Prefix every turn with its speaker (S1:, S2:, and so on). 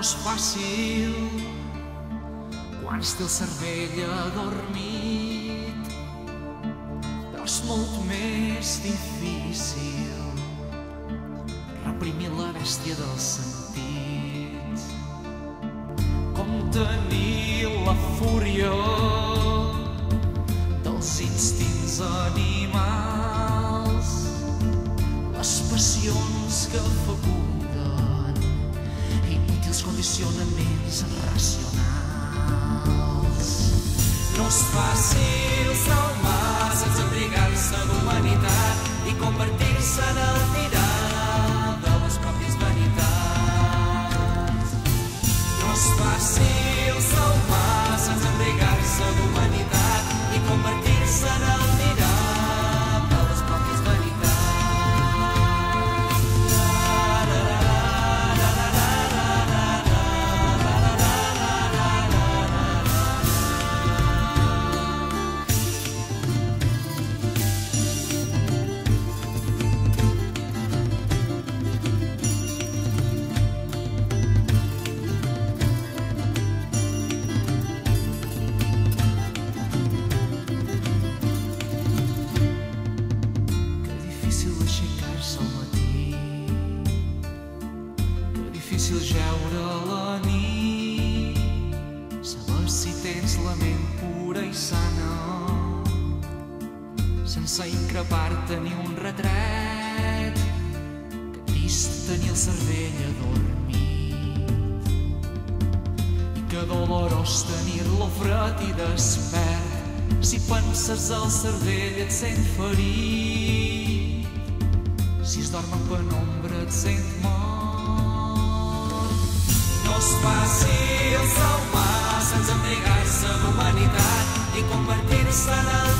S1: és fàcil quan es té el cervell adormit, però és molt més difícil reprimir la bèstia dels sentits, com tenir la fúria dels instints animals, les passions que fecunden inútils condicionaments racionals. No és fàcil salvar sense embrigar-se d'humanitat i convertir-se en el tirà de les pròpies vanitats. No és fàcil salvar sense embrigar-se d'humanitat i convertir-se en el tirà de les pròpies vanitats. Difícil jeure a la nit, saber si tens la ment pura i sana, sense increpar-te ni un retret, que trist tenir el cervell adormit, i que dolorós tenir-lo fred i despert, si penses el cervell et sent ferit, si es dorm en penombra et sent mort. No és fàcil salvar sense embrigar-se d'humanitat i convertir-se en el